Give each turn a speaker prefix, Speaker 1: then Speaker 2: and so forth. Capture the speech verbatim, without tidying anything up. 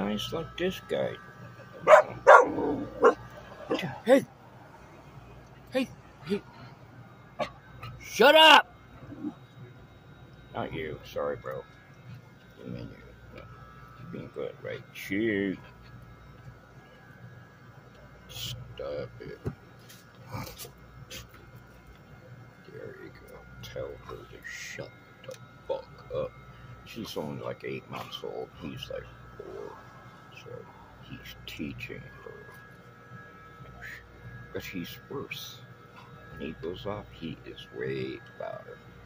Speaker 1: nice like this guy. Hey! Hey! Hey! Shut up! Not you. Sorry, bro. I mean, you're being good, right? Cheers. Stop it. There you go. Tell her to shut the fuck up. She's only like eight months old. He's like four. So he's teaching her. But he's worse. When he goes off, he is way louder.